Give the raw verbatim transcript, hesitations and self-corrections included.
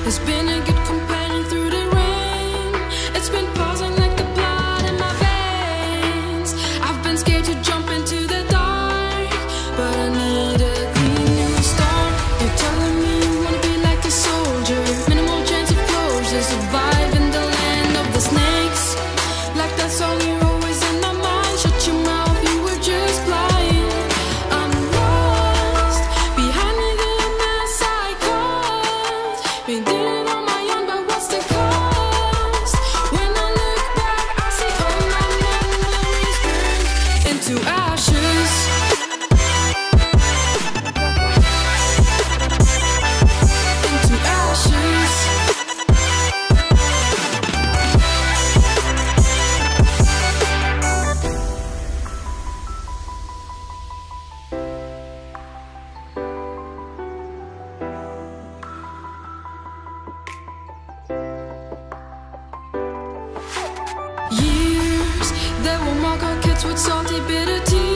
has been a good companion through the rain. It's been pausing like the blood in my veins. I've been scared to jump into the dark, but I need a clean new start. You're telling me you wanna be like a soldier, minimal chance of closure, survive in the land of the snakes. Like that song, you're always in my mind. Shut your mouth, you were just blind. I'm lost behind me, the mess I caused. We did it on my own, but what's the cost? When I look back, I see all my memories burned into ashes. Into ashes. Years that will mark our kids with salty bitter tears.